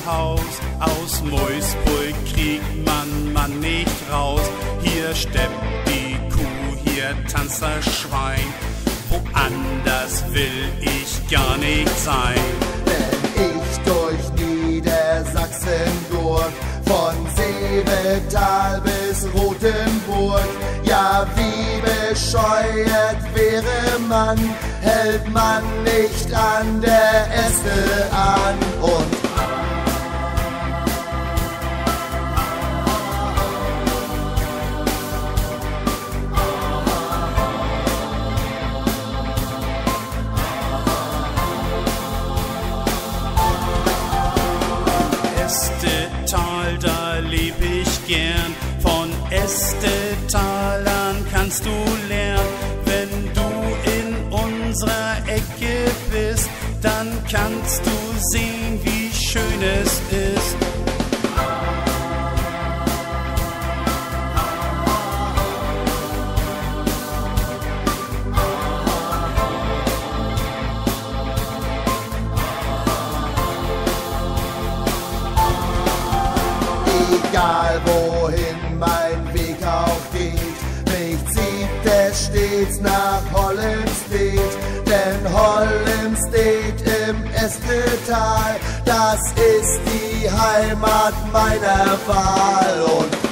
Haus. Aus Moisburg kriegt man nicht raus. Hier steppt die Kuh, hier tanzt das Schwein. Woanders will ich gar nicht sein. Wenn ich durch Niedersachsen durch, von Seevetal bis Rothenburg, ja wie bescheuert wäre man, hält man nicht an der Este an. Und Estetal, da leb ich gern. Von Estetal an kannst du lernen. Wenn du in unserer Ecke bist, dann kannst du sehen, wie schön es ist. egal wohin mein Weg auch geht, mich zieht es stets nach Hollenstedt. Denn Hollenstedt im Estetal, das ist die Heimat meiner Wahl. Und